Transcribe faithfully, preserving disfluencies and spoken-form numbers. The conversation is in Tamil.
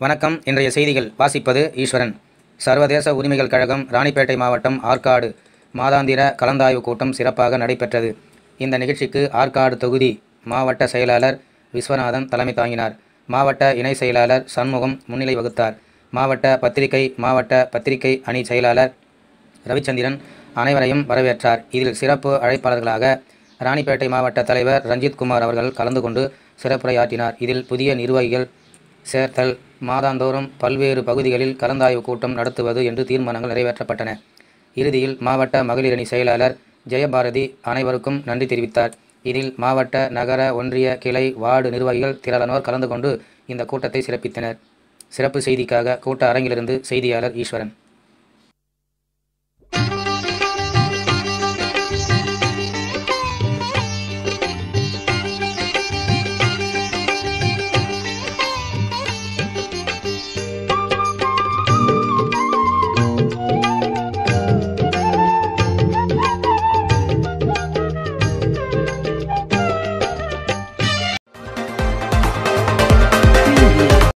வணக்கம். இன்றைய செய்திகள் வாசிப்பது ஈஸ்வரன். சர்வதேச உரிமைகள் கழகம் ராணிப்பேட்டை மாவட்டம் ஆற்காடு மாதாந்திர கலந்தாய்வு கூட்டம் சிறப்பாக நடைபெற்றது. இந்த நிகழ்ச்சிக்கு ஆற்காடு தொகுதி மாவட்ட செயலாளர் விஸ்வநாதன் தலைமை தாங்கினார். மாவட்ட இணை செயலாளர் சண்முகம் முன்னிலை வகுத்தார். மாவட்ட பத்திரிகை மாவட்ட பத்திரிகை அணி செயலாளர் ரவிச்சந்திரன் அனைவரையும் வரவேற்றார். இதில் சிறப்பு அழைப்பாளர்களாக ராணிப்பேட்டை மாவட்ட தலைவர் ரஞ்சித்குமார் அவர்கள் கலந்து கொண்டு சிறப்புரையாற்றினார். இதில் புதிய நிர்வாகிகள் சேர்த்தல், மாதாந்தோறும் பல்வேறு பகுதிகளில் கலந்தாய்வு கூட்டம் நடத்துவது என்று தீர்மானங்கள் நிறைவேற்றப்பட்டன. இறுதியில் மாவட்ட மகளிரணி செயலாளர் ஜெயபாரதி அனைவருக்கும் நன்றி தெரிவித்தார். இதில் மாவட்ட, நகர, ஒன்றிய, கிளை, வார்டு நிர்வாகிகள் திரளானோர் கலந்து கொண்டு இந்த கூட்டத்தை சிறப்பித்தனர். சிறப்பு செய்திக்காக கூட்ட அரங்கிலிருந்து செய்தியாளர் ஈஸ்வரன்.